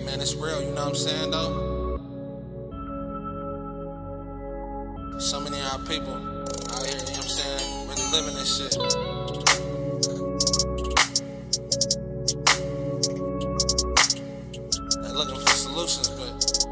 man, it's real, you know what I'm saying, though? So many of our people out here, you know what I'm saying, really living this shit. They're looking for solutions, but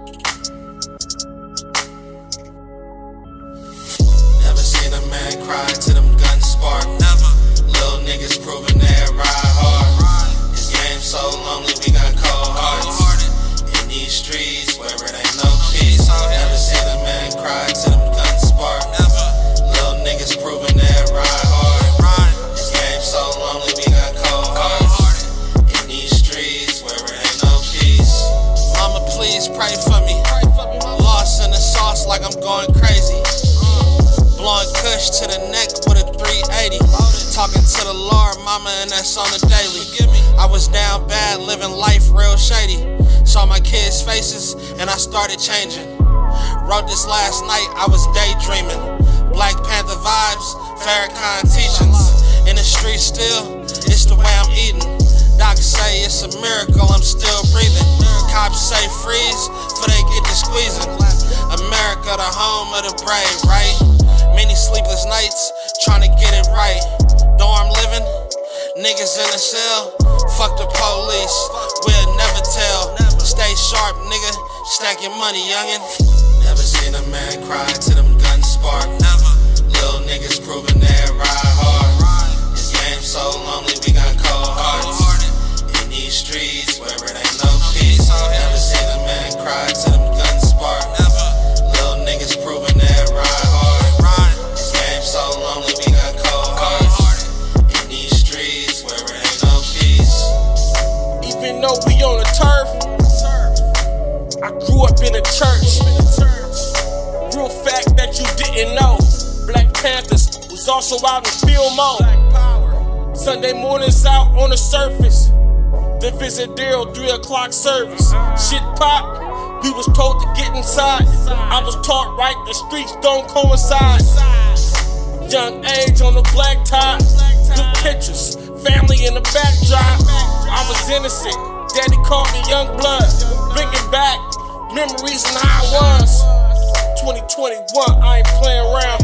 never seen a man cry till them guns spark. Never. Little niggas proving they ride hard. This game so lonely, we got cold hearts. In these streets where it ain't no peace. Never seen a man cry till them guns spark. Never. Little niggas proving they ride hard. This game so lonely, we got cold hearts. In these streets where it ain't no peace. Mama, please pray for me. Lost in the sauce like I'm going crazy. Blowing kush to the neck with a 380. Talking to the Lord, mama, and that's on the daily. I was down bad, living life real shady. Saw my kids' faces, and I started changing. Wrote this last night, I was daydreaming. Black Panther vibes, Farrakhan teachings. In the street still, it's the way I'm eating. Docs say it's a miracle, I'm still breathing. Cops say freeze, for they get to squeezing. America, the home of the brave, right? Many sleepless nights, trying to get it right. Dorm living, niggas in the cell. Fuck the police, we'll never tell. Stay sharp, nigga, stack your money, youngin'. Never seen a man cry till them guns spark. Never. Little niggas proving they ride hard. This game so lonely, we got cold hearts. In these streets where it ain't no peace. Never seen a man cry till them guns spark. Never. Little niggas proving they ride hard. This game so lonely, we got cold hearts. In these streets where it ain't no peace. Even though we on the turf, I grew up in a church. Real fact that you didn't know, Black Panthers was also out in field mode. Sunday mornings out on the surface. Then visit Daryl 3 o'clock service. Shit pop, we was told to get inside. I was taught right, the streets don't coincide. Young age on the black tie, good pictures, family in the backdrop. I was innocent, daddy called me young blood. Bringing back memories and how I was. 2021, I ain't playing around.